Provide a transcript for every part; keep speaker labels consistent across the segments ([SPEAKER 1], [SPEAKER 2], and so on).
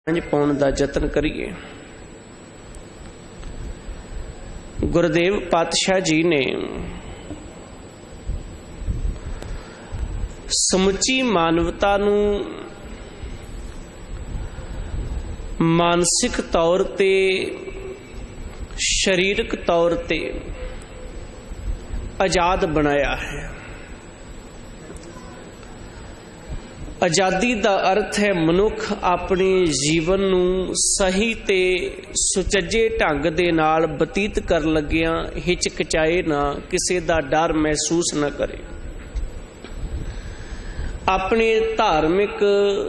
[SPEAKER 1] पाउण दा यतन करिए। गुरुदेव पातशाह जी ने समुची मानवता नूं मानसिक तौर ते शरीरक तौर ते आजाद बनाया है। आजादी का अर्थ है मनुख अपने जीवन नूं सही ते सुचज्जे ढंग दे नाल बतीत कर लगिया हिचकिचाए ना, किसी दा डर महसूस न करे। अपने धार्मिक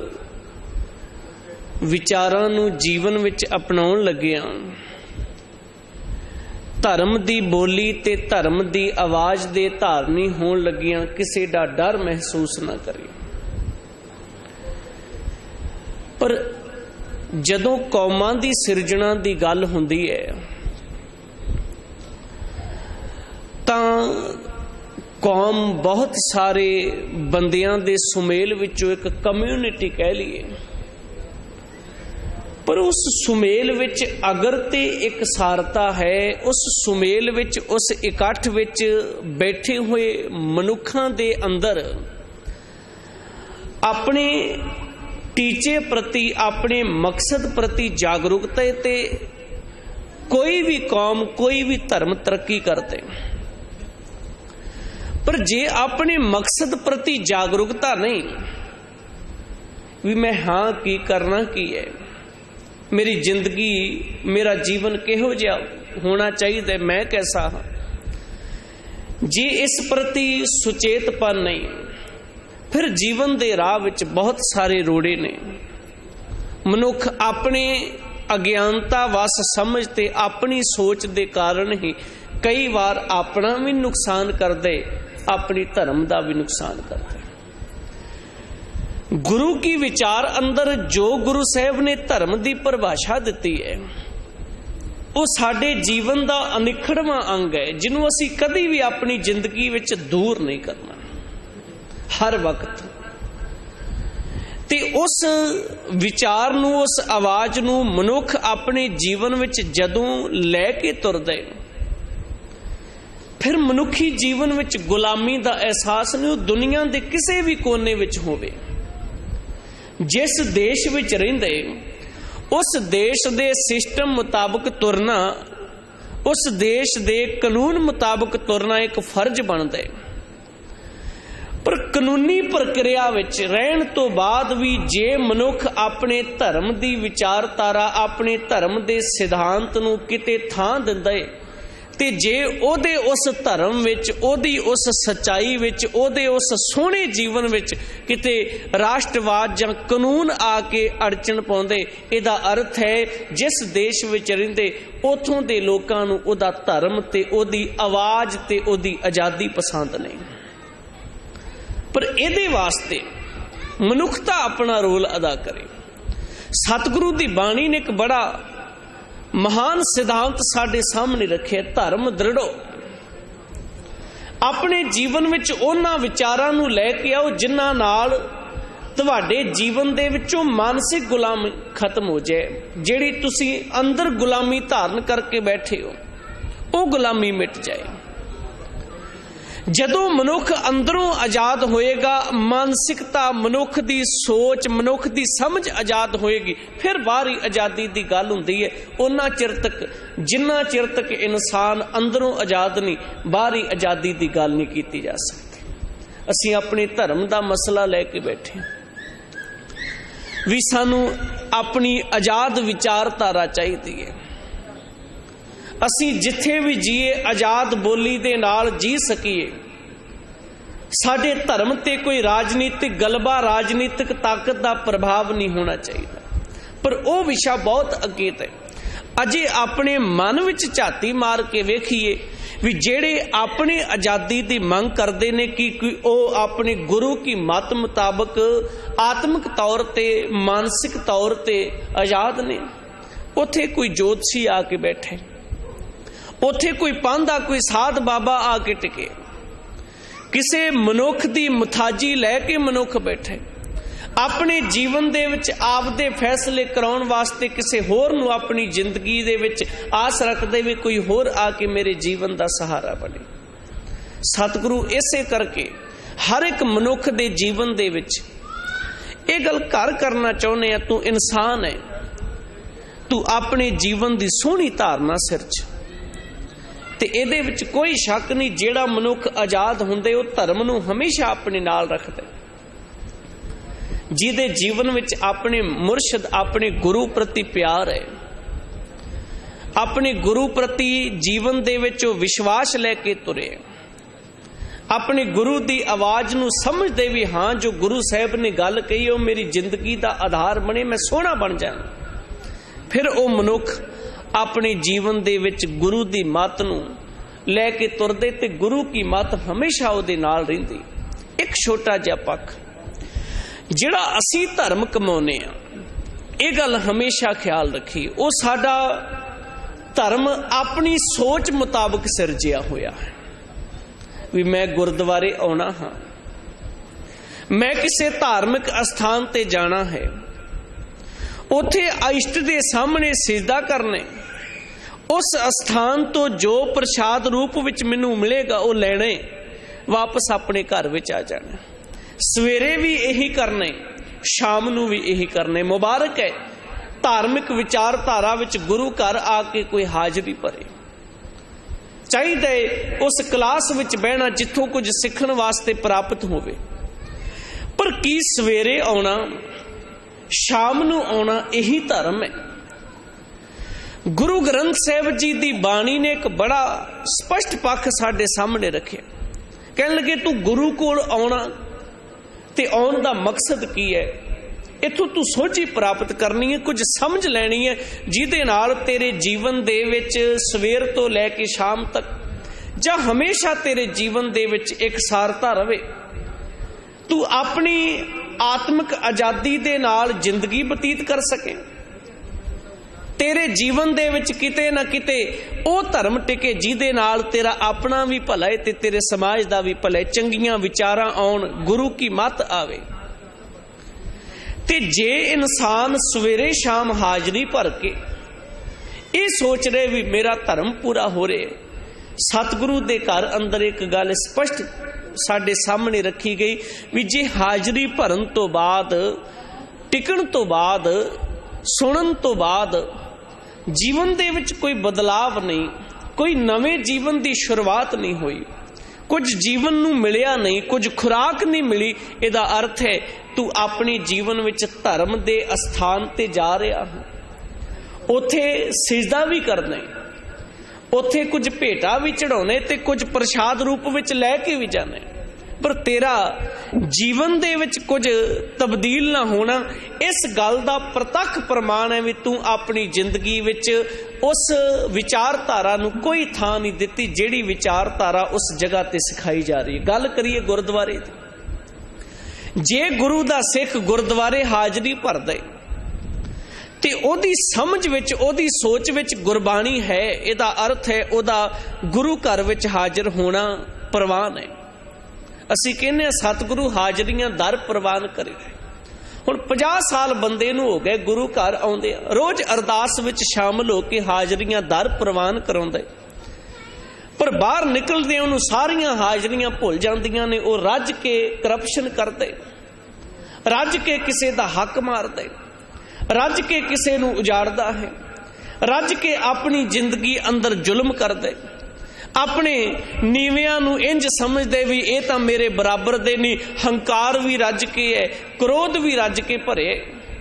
[SPEAKER 1] विचारां नूं जीवन विच अपनाउण लगिया धर्म दी बोली ते धर्म दी आवाज़ दे धारनी होण लगिया किसी दा डर महसूस न करे। पर जदों कौमां दी सिरजना दी गल हुंदी है तां कौम बहुत सारे बंदियां दे सुमेल विचों एक कम्यूनिटी कह लीए, पर उस सुमेल विच अगर ते एक सारता है, उस सुमेल विच उस इकट्ठ विच बैठे हुए मनुखां दे अंदर अपने टीचे प्रति अपने मकसद प्रति जागरूकता ते कोई भी कौम कोई भी धर्म तरक्की करते, पर जे अपने मकसद प्रति जागरूकता नहीं भी मैं हाँ की करना की है, मेरी जिंदगी मेरा जीवन किहो जिहा होना चाहिए, मैं कैसा हाँ, जे इस प्रति सुचेतपन नहीं फिर जीवन दे राह विच बहुत सारे रोड़े ने। मनुख अपने अज्ञानता वस समझते अपनी सोच दे कारण ही कई बार अपना भी नुकसान करदे, अपनी धर्म दा भी नुकसान करदे। गुरु की विचार अंदर जो गुरु साहब ने धर्म दी परिभाषा दिती है वो साडे जीवन दा अनिखड़वां अंग है, जिन्हों असीं कदी भी अपनी जिंदगी विच दूर नहीं करना। हर वक्त ते उस विचार नूं उस आवाज़ नूं मनुख अपने जीवन विच जदों लैके तुरदे फिर मनुखी जीवन विच गुलामी दा एहसास नहीं दुनिया दे किसी भी कोने विच होवे। जिस देश विच रहिंदे उस देश दे सिस्टम मुताबिक तुरना, उस देश दे कानून मुताबिक तुरना एक फर्ज बनदा है। पर कानूनी प्रक्रिया विच रहन तो बाद भी जे मनुख अपने धर्म दी विचारधारा अपने धर्म दे सिद्धांत नूं किते थां दिंदा है ते जे ओदे उस धर्म विच ओदी उस सच्चाई विच ओदे उस सोहणे जीवन विच किते राष्ट्रवाद जां कानून आके अड़चन पाउंदे, इहदा अर्थ है जिस देश विच रहिंदे उथों दे लोकां नूं ओदा धर्म ते ओदी आवाज़ ते ओदी आज़ादी पसंद नहीं। पर इहदे वास्ते मनुखता अपना रोल अदा करे। सतगुरु दी बाणी ने एक बड़ा महान सिद्धांत साडे सामने रखे, धर्म दृढ़ो। अपने जीवन विच उन्हां विचारां नूं लैके आओ जिन्हां नाल तुहाडे जीवन दे विचों मानसिक गुलामी खत्म हो जाए। जिहड़ी तुसीं अंदर गुलामी धारण करके बैठे हो वो गुलामी मिट जाए। जदों मनुख अंदरों आजाद होएगा, मानसिकता मनुख दी सोच मनुख दी समझ आजाद होएगी, फिर बाहरी आज़ादी दी गल हुंदी है। उन्ना चिर तक जिन्ना चिर तक इंसान अंदरों आजाद नहीं, बाहरी आज़ादी दी गल नहीं कीती जा सकती। असीं अपने धर्म दा मसला लैके बैठे भी सानू अपनी आजाद विचारधारा चाहिदी है। असीं जिथे भी जीए आजाद बोली दे नाल जी सकीए। साडे धर्म ते कोई राजनीतिक गलबा राजनीतिक ताकत का प्रभाव नहीं होना चाहिए। पर वह विषय बहुत अगेत है। अजे अपने मन विच झाती मार के वेखीए भी जेड़े अपने आज़ादी की मंग करते ने कि अपने गुरु की मत मुताबिक आत्मिक तौर ते मानसिक तौर ते आज़ाद ने, उथे कोई जोतशी आके बैठे, उथे कोई पांधा कोई साध बाबा आके टिके, किसी मनुख की मुथाजी लैके मनुख बैठे, अपने जीवन दे विच आपदे फैसले कराउण वास्ते किसी होर नूं अपनी जिंदगी दे विच आस रखदे भी कोई होर आके मेरे जीवन दा सहारा बने। सतगुरु इसे करके हर एक मनुख दे जीवन दे विच ये गल घर करना चाहुंदे आ, तू इंसान है, तू अपने जीवन दी सोहनी धारना सिर च, ते इहदे विच कोई शक नहीं, जेड़ा मनुख आजाद हुंदे वो धर्म नूं हमेशा अपने नाल रखदा, जिहदे जीवन विच अपने मुरशद अपने गुरु प्रति प्यार है, अपने गुरु प्रति जीवन दे विच विश्वास लैके तुरे, अपने गुरु की आवाज़ नूं समझदे भी हाँ जो गुरु साहब ने गल कही वो मेरी जिंदगी का आधार बने, मैं सोहना बन जाना। फिर वो मनुख अपने जीवन दे विच गुरु की मत नूं लैके तुरदे ते गुरु की मत हमेशा उहदे नाल रहिंदी। एक छोटा जिहा पक्ष जिहड़ा असीं धर्म कमाउने आ, ये गल हमेशा ख्याल रखी, वो साडा धर्म अपनी सोच मुताबिक सिरजिया होया है। भी मैं गुरुद्वारे आना हाँ, मैं किसी धार्मिक स्थान ते जाना है, उथे इष्ट दे सामने सिजदा करने, उस स्थान तो जो प्रसाद रूप विच मैनू मिलेगा वो लेने, वापस अपने घर विच आ जाना। सवेरे भी यही करने, शाम नू भी यही करने। मुबारक है धार्मिक विचारधारा विच गुरु घर आके कोई हाजरी भरे। चाहिए उस क्लास विच बहना जिथों कुछ सीखण वास्ते प्राप्त होवे, पर की सवेरे आना शाम नू आना यही धर्म है? गुरु ग्रंथ साहिब जी दी बाणी ने एक बड़ा स्पष्ट पक्ष साडे सामने रखे। कहन लगे तू गुरु कोल आना ते आउण दा मकसद की है? इथों तू सोझी प्राप्त करनी है, कुछ समझ लैनी है, जिहदे नाल तेरे जीवन दे विच सवेर तो लैके शाम तक जां हमेशा तेरे जीवन दे विच एक सारता रवे। तू अपनी आत्मिक आजादी दे नाल जिंदगी बतीत कर सके, तेरे जीवन दे विच किते ना किते ओ धर्म टिके जिहदे नाल तेरा अपना भी भला है ते तेरे समाज दा भी भला है, चंगियां विचारां आउण, गुरु की मत आवे। ते जे इंसान सवेरे शाम हाजरी भर के ये सोच रहे भी मेरा धर्म पूरा हो रहा है, सतगुरु दे घर अंदर एक गल स्पष्ट साडे सामने रखी गई भी जे हाजरी भरन तो बाद, टिकण तो बाद, सुनन तो बाद जीवन दे विच कोई बदलाव नहीं, कोई नवें जीवन की शुरुआत नहीं हुई, कुछ जीवन नूं मिलिया नहीं, कुछ खुराक नहीं मिली, इहदा अर्थ है तू अपने जीवन विच धर्म दे स्थान ते जा रहा है, उथे सिजदा भी करना है, उथे कुछ भेटा भी चढ़ाने ते कुछ प्रसाद रूप विच लैके भी जाने, पर तेरा जीवन दे विच कुछ तब्दील ना होना, इस गल दा प्रतख प्रमाण है भी तू अपनी जिंदगी विच उस विचारधारा नूं कोई थां नहीं दिती जिहड़ी विचारधारा उस जगह ते सिखाई जा रही है। गल करिए गुरुद्वारे दी, जे गुरु दा सिख गुरुद्वारे हाजरी भरदे ते ओदी समझ विच, ओदी सोच विच गुरबाणी है, इहदा अर्थ है ओदा गुरु घर विच हाजिर होना प्रवान है। असीं कहने सतगुरु हाजरियां दर प्रवान करे। हुण 50 साल बंदे नूं हो गए गुरु घर आउंदे, रोज अरदास विच शामिल होके हाजरियां दर प्रवान कराउंदे, पर बाहर निकलदे उहनूं सारियां हाजरियां भुल जांदियां ने। वो रज के करप्शन करदे, रज के किसे दा हक मारदे, रज के किसे नूं उजाड़दा है, रज के अपनी जिंदगी अंदर जुल्म करदे, अपने नीवियां नूं इंज समझदे भी ये तां मेरे बराबर दे नहीं, हंकार भी रज के है, क्रोध भी रज के भरे,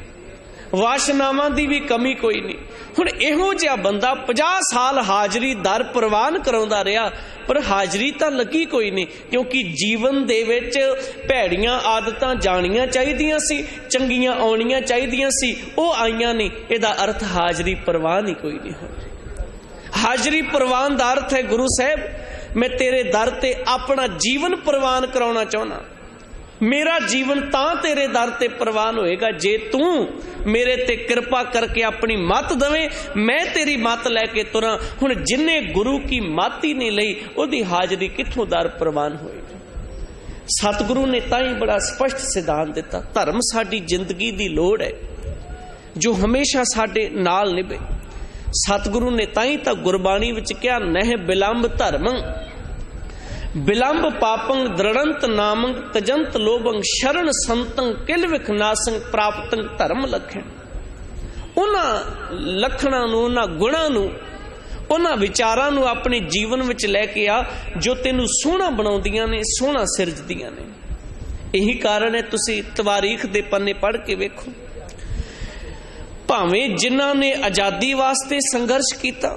[SPEAKER 1] वासनावां दी भी कमी कोई नहीं। हुण इहो जिहा बंदा 50 साल हाजरी दर प्रवान कराउंदा रहा, पर हाजरी तां लगी कोई नहीं, क्योंकि जीवन दे विच भैड़ियां आदतां जाणियां चाहिदियां सी, चंगियां आउणियां चाहिदियां सी, वो आईयां नहीं, इहदा अर्थ हाजरी प्रवान ही कोई नहीं हो। हाजरी प्रवान दा अर्थ है गुरु साहब मैं तेरे दर ते अपना जीवन प्रवान कराउणा चाहुंदा, मेरा जीवन तां तेरे दर ते प्रवान होएगा जे तू मेरे ते कृपा करके अपनी मत दवे, मैं तेरी मत लैके तुरा। हुण जिन्ने गुरु की मत ही नहीं लई, ओदी हाजरी कित्थों दर प्रवान होएगी? सतगुरु ने तां ही बड़ा स्पष्ट सिद्धांत दिता, धर्म साडी जिंदगी दी लोड़ है जो हमेशा साडे नाल निभे। सतगुरु ने तां ही तां गुरबाणी विच कहा, नह बिलंब धर्मं बिलंब पापं दृढ़ंत नामं तजंत लोभं शरण संतं किल विख नासं प्राप्तं धर्म लखण। उन्हां लखणां नूं, उन्हां गुणां नूं, उन्हां विचारां नूं अपने जीवन विच लैके आ जो तैनूं सोहना बनाउंदियां ने, सोहना सिरजदियां ने। यही कारण है, तुसीं तवारीख दे पन्ने पढ़ के वेखो, भावें जिन्हां ने आजादी वास्ते संघर्ष कीता,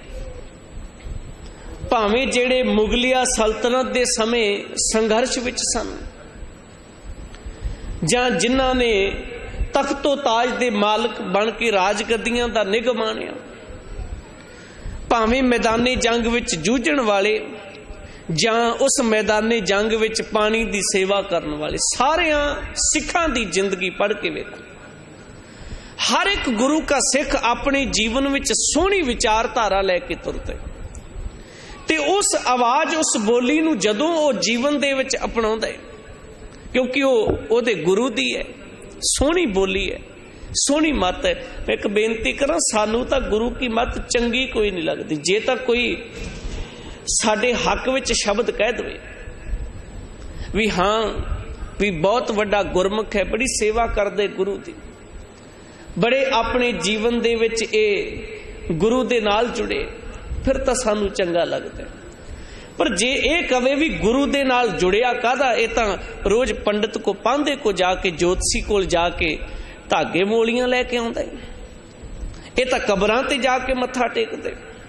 [SPEAKER 1] भावें जेड़े मुगलिया सल्तनत दे समय संघर्ष विच सन, जां जिन्हां ने तख्तो ताज दे मालक बन के राजगद्दियां दा निग माणिया, भावें मैदाने जंग विच जूझण वाले जां उस मैदाने जंग विच पानी दी सेवा करन वाले, सारियां सिखां दी जिंदगी पढ़ के वेखो। हर एक गुरु का सिख अपने जीवन विच सोहनी विचारधारा लैके तुरदा है ते उस आवाज, उस बोली नूं जदों वो जीवन दे विच अपनाउंदा है, क्योंकि वो ओहदे गुरु दी है, सोहनी बोली है, सोहनी मत है। मैं एक बेनती करा, सानू तां गुरु की मत चंगी कोई नहीं लगती। जे तां कोई साडे हक विच शब्द कह दे भी हाँ भी बहुत वड्डा गुरमुख है, बड़ी सेवा करदे गुरु दी, बड़े अपने जीवन दे विच ए गुरु दे नाल जुड़े, फिर तां सानू चंगा लगदा। पर जे ये कवे भी गुरु दे नाल जुड़िया कादा, ये तां रोज पंडित को, पांधे को जाके, ज्योतिषी कोल जाके धागे मोलियां लैके आउंदा है, ये तां कबरां ते जाके मत्था टेकदे।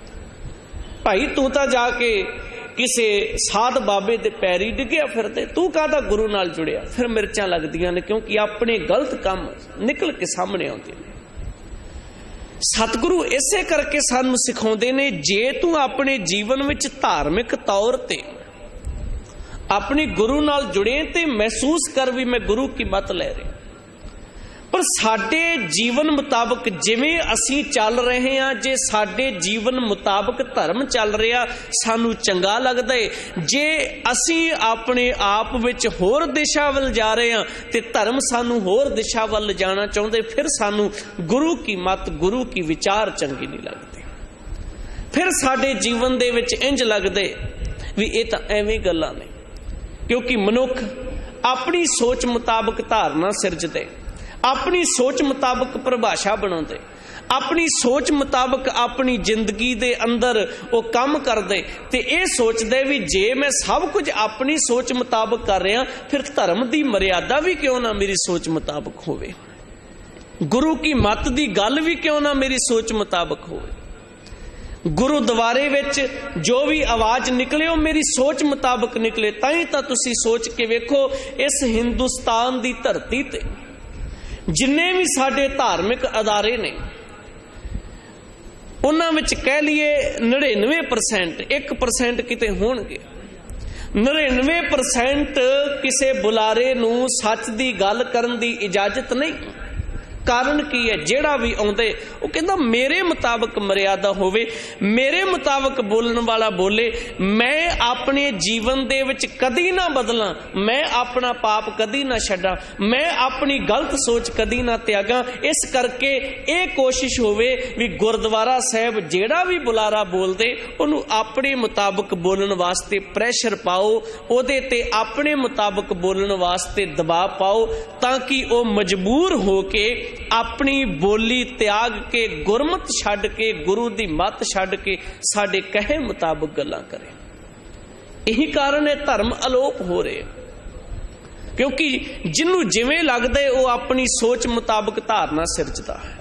[SPEAKER 1] भाई तू तां जाके किसे साध बाबे दे पैरी डिग्या फिरदे, तू कादा गुरु नाल जुड़िया? फिर मिर्चां लगदियां ने, क्योंकि अपने गलत काम निकल के सामने आउंदे ने। सतगुरु इसे करके सानू सिखाउंदे ने, जे तू अपने जीवन विच धार्मिक तौर ते अपने गुरु नाल जुड़े ते महसूस कर भी मैं गुरु की मत ले रहा, पर साडे जीवन मुताबक जिवें असीं चल रहे हैं, जे साडे जीवन मुताबक धर्म चल रहा सानू चंगा लगदा है। जे असीं अपने आप विच होर दिशा वल जा रहे हैं ते धर्म सानू होर दिशा वल जाना चाहुंदे, फिर सानू गुरु की मत, गुरु की विचार चंगी नहीं लगदी। फिर साडे जीवन दे विच इंज लगदे भी ये तां एवें गल्लां ने, क्योंकि मनुख अपनी सोच मुताबक धारना सिरजदे, अपनी सोच मुताबक परिभाषा बनाते, अपनी सोच मुताबक अपनी जिंदगी दे अंदर वो काम करते, ते ये सोचते भी जे मैं सब कुछ अपनी सोच मुताबक कर रहा, फिर धर्म की मर्यादा भी क्यों ना मेरी सोच मुताबक होवे, गुरु की मत की गल भी क्यों ना मेरी सोच मुताबक होवे। गुरुद्वारे विच जो भी आवाज निकले वो मेरी सोच मुताबक निकले। ताई तां तुसीं सोच के वेखो, इस हिंदुस्तान की धरती ते जिन्ने भी साडे धार्मिक अदारे ने, उन्हां विच कह लीए 99%, 1% किते होणगे, 99% किसे बुलारे नूं सच दी गल करन दी इजाजत नहीं। कारण की है, जेड़ा भी आउंदे वो कहंदा मेरे मुताबक मर्यादा होवे, मेरे मुताबक बोलण वाला बोले, मैं अपने जीवन दे विच कदी ना बदलां, मैं अपना पाप कदी ना छड्डां, मैं अपनी गलत सोच कदी ना त्यागां। इस करके ये कोशिश होवे भी गुरुद्वारा साहब जेड़ा भी बुलारा बोलदे उहनूं अपने मुताबक बोलण वास्ते प्रैशर पाओ, ओहदे ते अपने मुताबक बोलण वास्ते दबाव पाओ, ताकि वो मजबूर हो के अपनी बोली त्याग के, गुरमत छड्ड के, गुरु दी मत छड्ड के साडे कहे मुताबक गल्लां करे। यही कारण है धर्म अलोप हो रहे, क्योंकि जिन्नू जिवें लगदा है वो अपनी सोच मुताबक धारना सिरजदा है।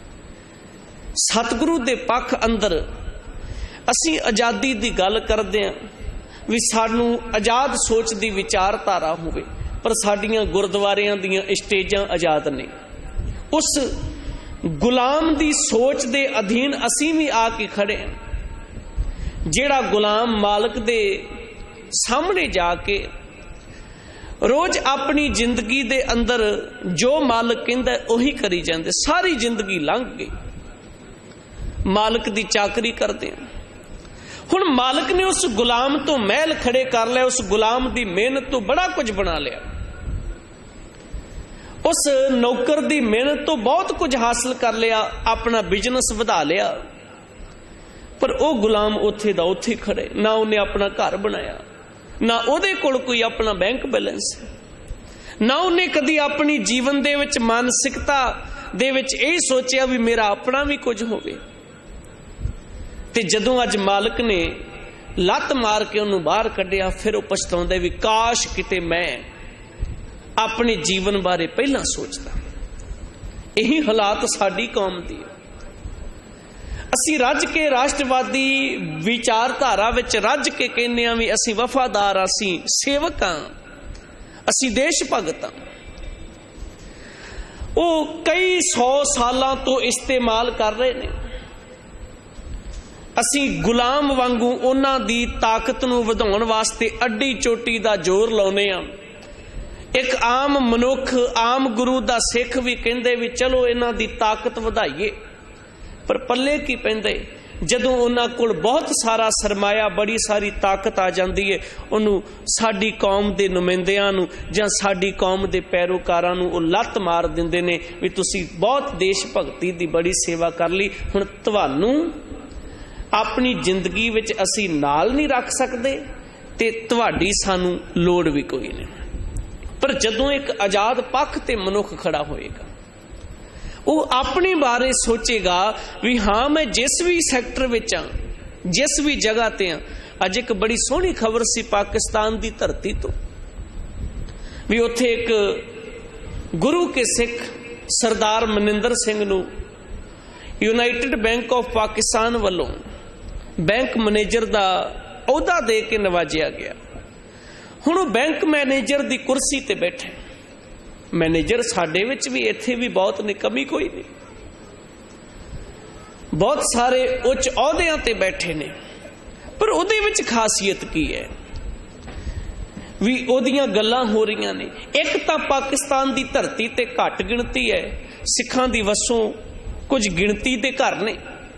[SPEAKER 1] सतगुरु दे पक्ष अंदर असीं आजादी दी गल करदे हां भी सानू आजाद सोच दी विचारधारा होवे, पर साडियां गुरुद्वारियां दीयां स्टेजां आजाद नहीं। उस गुलाम दी सोच दे अधीन असीं भी आके खड़े हैं, जेड़ा गुलाम मालक दे सामने जाके रोज अपनी जिंदगी दे अंदर जो मालक कहंदा उही करी जांदे, सारी जिंदगी लंघ गई, मालक दी चाकरी करदे हैं। ਹੁਣ ਮਾਲਕ ਨੇ ਉਸ ਗੁਲਾਮ ਤੋਂ ਮਹਿਲ ਖੜੇ ਕਰ ਲਿਆ, ਉਸ ਗੁਲਾਮ ਦੀ ਮਿਹਨਤ ਤੋਂ ਬੜਾ ਕੁਝ ਬਣਾ ਲਿਆ, ਉਸ ਨੌਕਰ ਦੀ ਮਿਹਨਤ ਤੋਂ ਬਹੁਤ ਕੁਝ ਹਾਸਲ ਕਰ ਲਿਆ, ਆਪਣਾ ਬਿਜ਼ਨਸ ਵਧਾ ਲਿਆ। ਪਰ ਉਹ ਗੁਲਾਮ ਉੱਥੇ ਦਾ ਉੱਥੇ ਖੜੇ, ਨਾ ਉਹਨੇ ਆਪਣਾ ਘਰ ਬਣਾਇਆ, ਨਾ ਉਹਦੇ ਕੋਲ ਕੋਈ ਆਪਣਾ ਬੈਂਕ ਬੈਲੈਂਸ, ਨਾ ਉਹਨੇ ਕਦੀ ਆਪਣੀ ਜੀਵਨ ਦੇ ਵਿੱਚ ਮਾਨਸਿਕਤਾ ਦੇ ਵਿੱਚ ਇਹ ਸੋਚਿਆ ਵੀ ਮੇਰਾ ਆਪਣਾ ਵੀ ਕੁਝ ਹੋਵੇ। ਤੇ ਜਦੋਂ ਅੱਜ ਮਾਲਕ ਨੇ ਲੱਤ ਮਾਰ ਕੇ ਉਹਨੂੰ ਬਾਹਰ ਕੱਢਿਆ, ਫਿਰ ਉਹ ਪਛਤਾਉਂਦਾ ਵੀ ਕਾਸ਼ ਕਿਤੇ ਮੈਂ ਆਪਣੇ ਜੀਵਨ ਬਾਰੇ ਪਹਿਲਾਂ ਸੋਚਦਾ। ਇਹੀ ਹਾਲਾਤ ਸਾਡੀ ਕੌਮ ਦੀ ਹੈ। ਅਸੀਂ ਰੱਜ ਕੇ ਰਾਸ਼ਟਰਵਾਦੀ ਵਿਚਾਰਧਾਰਾ ਵਿੱਚ ਰੱਜ ਕੇ ਕਹਿੰਦੇ ਹਾਂ ਵੀ ਅਸੀਂ ਵਫਾਦਾਰ, ਅਸੀਂ ਸੇਵਕ ਹਾਂ, ਅਸੀਂ ਦੇਸ਼ ਭਗਤ ਹਾਂ। ਉਹ ਕਈ 100 ਸਾਲਾਂ ਤੋਂ ਇਸਤੇਮਾਲ ਕਰ ਰਹੇ ਨੇ। ਅਸੀਂ ਗੁਲਾਮ ਵਾਂਗੂ ਉਹਨਾਂ ਦੀ ਤਾਕਤ ਨੂੰ ਵਧਾਉਣ ਵਾਸਤੇ ਅੱਡੀ ਚੋਟੀ ਦਾ ਜ਼ੋਰ ਲਾਉਨੇ ਹਾਂ। ਇੱਕ ਆਮ ਮਨੁੱਖ, ਆਮ ਗੁਰੂ ਦਾ ਸਿੱਖ ਵੀ ਕਹਿੰਦੇ ਵੀ ਚਲੋ ਇਹਨਾਂ ਦੀ ਤਾਕਤ ਵਧਾਈਏ, ਪਰ ਪੱਲੇ ਕੀ ਪੈਂਦੇ ਜਦੋਂ ਉਹਨਾਂ ਕੋਲ ਬਹੁਤ ਸਾਰਾ ਸਰਮਾਇਆ, ਬੜੀ ਸਾਰੀ ਤਾਕਤ ਆ ਜਾਂਦੀ ਹੈ, ਉਹਨੂੰ ਸਾਡੀ ਕੌਮ ਦੇ ਨੁਮਾਇੰਦਿਆਂ ਨੂੰ ਜਾਂ ਸਾਡੀ ਕੌਮ ਦੇ ਪੈਰੋਕਾਰਾਂ ਨੂੰ ਉਹ ਲੱਤ ਮਾਰ ਦਿੰਦੇ ਨੇ ਵੀ ਤੁਸੀਂ ਬਹੁਤ ਦੇਸ਼ ਭਗਤੀ ਦੀ ਬੜੀ ਸੇਵਾ ਕਰ ਲਈ, ਹੁਣ ਤੁਹਾਨੂੰ ਆਪਣੀ ਜ਼ਿੰਦਗੀ ਵਿੱਚ ਅਸੀਂ ਨਾਲ ਨਹੀਂ ਰੱਖ ਸਕਦੇ ਤੇ ਤੁਹਾਡੀ ਸਾਨੂੰ ਲੋੜ ਵੀ ਕੋਈ ਨਹੀਂ। ਪਰ ਜਦੋਂ ਇੱਕ ਆਜ਼ਾਦ ਪੱਖ ਤੇ ਮਨੁੱਖ ਖੜਾ ਹੋਏਗਾ, ਉਹ ਆਪਣੇ ਬਾਰੇ ਸੋਚੇਗਾ ਵੀ ਹਾਂ ਮੈਂ ਜਿਸ ਵੀ ਸੈਕਟਰ ਵਿੱਚ ਹਾਂ, ਜਿਸ ਵੀ ਜਗ੍ਹਾ ਤੇ ਹਾਂ। ਅੱਜ ਇੱਕ ਬੜੀ ਸੋਹਣੀ ਖਬਰ ਸੀ ਪਾਕਿਸਤਾਨ ਦੀ ਧਰਤੀ ਤੋਂ ਵੀ ਉੱਥੇ ਇੱਕ ਗੁਰੂ ਕੇ ਸਿੱਖ ਸਰਦਾਰ ਮਨਿੰਦਰ ਸਿੰਘ ਨੂੰ ਯੂਨਾਈਟਿਡ ਬੈਂਕ ਆਫ ਪਾਕਿਸਤਾਨ ਵੱਲੋਂ ਬੈਂਕ ਮੈਨੇਜਰ ਦਾ ਅਹੁਦਾ ਦੇ ਕੇ ਨਵਾਜਿਆ ਗਿਆ। ਹੁਣ ਉਹ ਬੈਂਕ ਮੈਨੇਜਰ ਦੀ ਕੁਰਸੀ ਤੇ ਬੈਠੇ। ਮੈਨੇਜਰ ਸਾਡੇ ਵਿੱਚ ਵੀ ਇੱਥੇ ਵੀ ਬਹੁਤ ਨੇ, ਕਮੀ ਕੋਈ ਨਹੀਂ, ਬਹੁਤ ਸਾਰੇ ਉੱਚ ਅਹੁਦਿਆਂ ਤੇ ਬੈਠੇ ਨੇ। ਪਰ ਉਹਦੇ ਵਿੱਚ ਖਾਸੀਅਤ ਕੀ ਹੈ ਵੀ ਉਹਦੀਆਂ ਗੱਲਾਂ ਹੋ ਰਹੀਆਂ ਨੇ। ਇੱਕ ਤਾਂ ਪਾਕਿਸਤਾਨ ਦੀ ਧਰਤੀ ਤੇ ਘੱਟ ਗਿਣਤੀ ਹੈ, ਸਿੱਖਾਂ ਦੀ ਵਸੋਂ ਕੁਝ ਗਿਣਤੀ ਦੇ ਘਰ ਨੇ।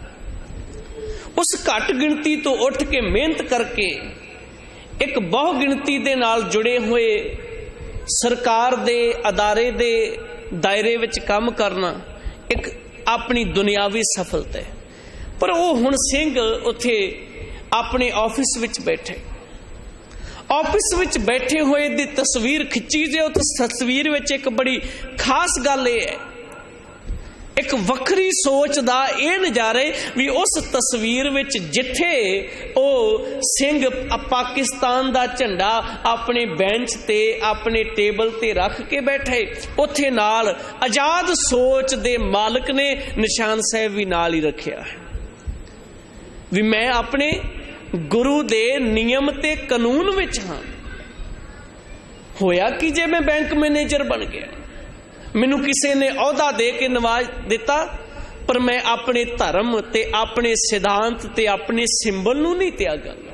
[SPEAKER 1] ਉਸ ਘੱਟ ਗਿਣਤੀ ਤੋਂ ਉੱਠ ਕੇ ਮਿਹਨਤ ਕਰਕੇ ਇੱਕ ਬਹੁ ਗਿਣਤੀ ਦੇ ਨਾਲ ਜੁੜੇ ਹੋਏ ਸਰਕਾਰ ਦੇ ਅਦਾਰੇ ਦੇ ਦਾਇਰੇ ਵਿੱਚ ਕੰਮ ਕਰਨਾ ਇੱਕ ਆਪਣੀ ਦੁਨਿਆਵੀ ਸਫਲਤਾ ਹੈ। ਪਰ ਉਹ ਹੁਣ ਸਿੰਘ ਉੱਥੇ ਆਪਣੇ ਆਫਿਸ ਵਿੱਚ ਬੈਠੇ, ਆਫਿਸ ਵਿੱਚ ਬੈਠੇ ਹੋਏ ਦੀ ਤਸਵੀਰ ਖਿੱਚੀ ਜੇ ਉਹ ਤਸਵੀਰ ਵਿੱਚ ਇੱਕ ਬੜੀ ਖਾਸ ਗੱਲ ਇਹ ਹੈ, ਇੱਕ ਵੱਖਰੀ ਸੋਚ ਦਾ ਇਹ ਨਜ਼ਾਰੇ ਵੀ ਉਸ ਤਸਵੀਰ ਵਿੱਚ ਜਿੱਥੇ ਉਹ ਸਿੰਘ ਪਾਕਿਸਤਾਨ ਦਾ ਝੰਡਾ ਆਪਣੇ ਬੈਂਚ ਤੇ ਆਪਣੇ ਟੇਬਲ ਤੇ ਰੱਖ ਕੇ ਬੈਠੇ, ਉੱਥੇ ਨਾਲ ਆਜ਼ਾਦ ਸੋਚ ਦੇ ਮਾਲਕ ਨੇ ਨਿਸ਼ਾਨ ਸਾਹਿਬ ਵੀ ਨਾਲ ਹੀ ਰੱਖਿਆ ਹੈ ਵੀ ਮੈਂ ਆਪਣੇ ਗੁਰੂ ਦੇ ਨਿਯਮ ਤੇ ਕਾਨੂੰਨ ਵਿੱਚ ਹਾਂ। ਹੋਇਆ ਕਿ ਜੇ ਮੈਂ ਬੈਂਕ ਮੈਨੇਜਰ ਬਣ ਗਿਆ, ਮੈਨੂੰ ਕਿਸੇ ਨੇ ਅਹੁਦਾ ਦੇ ਕੇ ਨਵਾਜ ਦਿੱਤਾ, ਪਰ ਮੈਂ ਆਪਣੇ ਧਰਮ ਤੇ ਆਪਣੇ ਸਿਧਾਂਤ ਤੇ ਆਪਣੇ ਸਿੰਬਲ ਨੂੰ ਨਹੀਂ ਤਿਆਗਾਂਗਾ।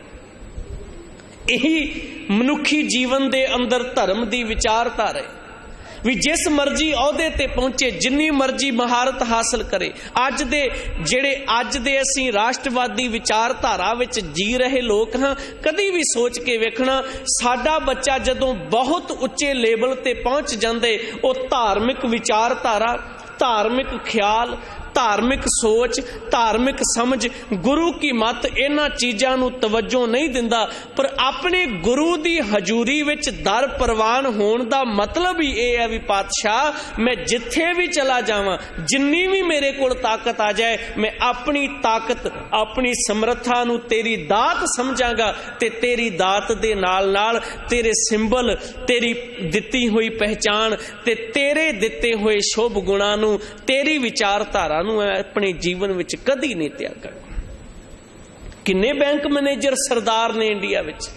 [SPEAKER 1] ਇਹੀ ਮਨੁੱਖੀ ਜੀਵਨ ਦੇ ਅੰਦਰ ਧਰਮ ਦੀ ਵਿਚਾਰਧਾਰਾ ਹੈ ਵੀ ਜਿਸ ਮਰਜ਼ੀ ਅਹੁਦੇ ਤੇ ਪਹੁੰਚੇ, ਜਿੰਨੀ ਮਰਜ਼ੀ ਮਹਾਰਤ ਹਾਸਲ ਕਰੇ। ਅੱਜ ਦੇ ਅਸੀਂ ਰਾਸ਼ਟਰਵਾਦੀ ਵਿਚਾਰਧਾਰਾ ਵਿੱਚ ਜੀ ਰਹੇ ਲੋਕ ਹਾਂ, ਕਦੀ ਵੀ ਸੋਚ ਕੇ ਵੇਖਣਾ ਸਾਡਾ ਬੱਚਾ ਜਦੋਂ ਬਹੁਤ ਉੱਚੇ ਲੈਵਲ ਤੇ ਪਹੁੰਚ ਜਾਂਦੇ, ਉਹ ਧਾਰਮਿਕ ਵਿਚਾਰਧਾਰਾ, ਧਾਰਮਿਕ ਖਿਆਲ, ਧਾਰਮਿਕ ਸੋਚ, ਧਾਰਮਿਕ ਸਮਝ, ਗੁਰੂ ਕੀ ਮੱਤ, ਇਹਨਾਂ ਚੀਜ਼ਾਂ ਨੂੰ ਤਵੱਜੋ ਨਹੀਂ ਦਿੰਦਾ। ਪਰ ਆਪਣੇ ਗੁਰੂ ਦੀ ਹਜ਼ੂਰੀ ਵਿੱਚ ਦਰ ਪ੍ਰਵਾਨ ਹੋਣ ਦਾ ਮਤਲਬ ਹੀ ਇਹ ਹੈ ਵੀ ਪਾਤਸ਼ਾਹ ਮੈਂ ਜਿੱਥੇ ਵੀ ਚਲਾ ਜਾਵਾਂ, ਜਿੰਨੀ ਵੀ ਮੇਰੇ ਕੋਲ ਤਾਕਤ ਆ ਜਾਏ, ਮੈਂ ਆਪਣੀ ਤਾਕਤ, ਆਪਣੀ ਸਮਰੱਥਾ ਨੂੰ ਤੇਰੀ ਦਾਤ ਸਮਝਾਂਗਾ ਤੇ ਤੇਰੀ ਦਾਤ ਦੇ ਨਾਲ ਨਾਲ ਤੇਰੇ ਸਿੰਬਲ, ਤੇਰੀ ਦਿੱਤੀ ਹੋਈ ਪਹਿਚਾਣ ਤੇ ਤੇਰੇ ਦਿੱਤੇ ਹੋਏ ਸ਼ੁਭ ਗੁਣਾਂ ਨੂੰ, ਤੇਰੀ ਵਿਚਾਰਧਾਰਾ ਨੂੰ ਆਪਣੇ ਜੀਵਨ ਵਿੱਚ ਕਦੀ ਨਹੀਂ ਤਿਆਗਣਾ। ਕਿੰਨੇ ਬੈਂਕ ਮੈਨੇਜਰ ਸਰਦਾਰ ਨੇ ਇੰਡੀਆ ਵਿੱਚ।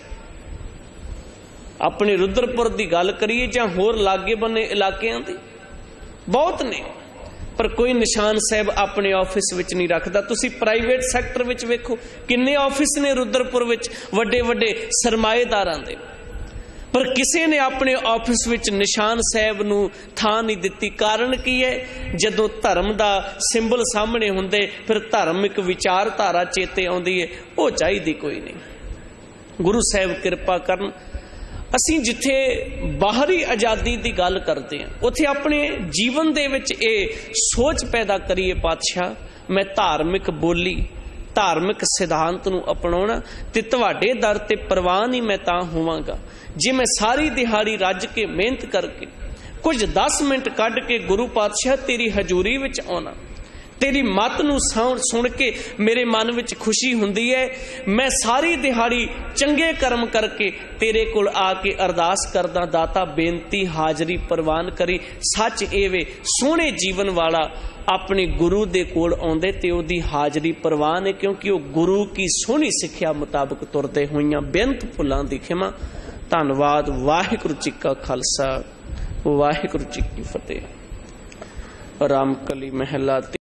[SPEAKER 1] ਆਪਣੇ ਰੁਦਰਪੁਰ ਦੀ ਗੱਲ ਕਰੀਏ ਜਾਂ ਹੋਰ ਲਾਗੇ ਬੰਨੇ ਇਲਾਕਿਆਂ ਦੀ, ਬਹੁਤ ਨੇ, ਪਰ ਕੋਈ ਨਿਸ਼ਾਨ ਸਾਹਿਬ ਆਪਣੇ ਆਫਿਸ ਵਿੱਚ ਨਹੀਂ ਰੱਖਦਾ। ਤੁਸੀਂ ਪ੍ਰਾਈਵੇਟ ਸੈਕਟਰ ਵਿੱਚ ਵੇਖੋ ਕਿੰਨੇ ਆਫਿਸ ਨੇ ਰੁਦਰਪੁਰ ਵਿੱਚ, ਵੱਡੇ ਵੱਡੇ ਸਰਮਾਏਦਾਰਾਂ ਦੇ, पर किसी ने अपने ऑफिस विच निशान साहब नूं थां नहीं दिती। कारण की है? जदों धर्म दा सिंबल सामने हुंदे फिर धार्मिक विचारधारा चेते आउंदी है, वो चाहिदी कोई नहीं। गुरु साहब किरपा करन, असीं जिथे बाहरी आज़ादी की गल करते हैं उत्थे अपने जीवन दे विच ये सोच पैदा करिए, पातशाह मैं धार्मिक बोली धार्मिक सिद्धांत नूं अपनाउणा ते तुहाडे दर ते प्रवान ही मैं तां होवांगा जे मैं सारी दिहाड़ी रज के मेहनत करके कुछ 10 मिनट कढ के गुरु पातशाह तेरी हजूरी विच आउणा, तेरी मत नूं सुन के मेरे मन विच खुशी हुंदी है। मैं सारी दिहाड़ी चंगे कर्म करके तेरे कोल आके अरदास करदा, दाता बेनती हाजरी प्रवान करी। सच एवे सोहणे जीवन वाला अपने गुरु दे कोल आउंदे ते ओदी हाजरी प्रवान है, क्योंकि वो गुरु की सोहनी सिक्ख्या मुताबक तुरदे होइयां बेअंत फुल्लां दी खिमा। धन्नवाद। वाहिगुरू जी का खालसा, वाहिगुरू जी की फतेह। रामकली महला